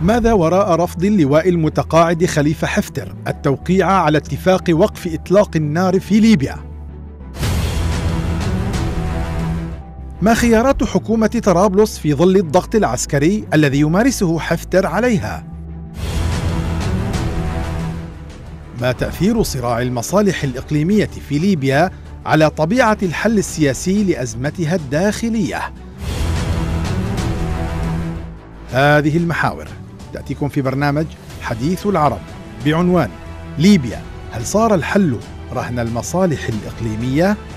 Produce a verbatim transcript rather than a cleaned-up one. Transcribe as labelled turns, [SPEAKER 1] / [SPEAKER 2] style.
[SPEAKER 1] ماذا وراء رفض اللواء المتقاعد خليفة حفتر التوقيع على اتفاق وقف إطلاق النار في ليبيا؟ ما خيارات حكومة طرابلس في ظل الضغط العسكري الذي يمارسه حفتر عليها؟ ما تأثير صراع المصالح الإقليمية في ليبيا على طبيعة الحل السياسي لأزمتها الداخلية؟ هذه المحاور تأتيكم في برنامج حديث العرب بعنوان: ليبيا، هل صار الحل رهن المصالح الإقليمية؟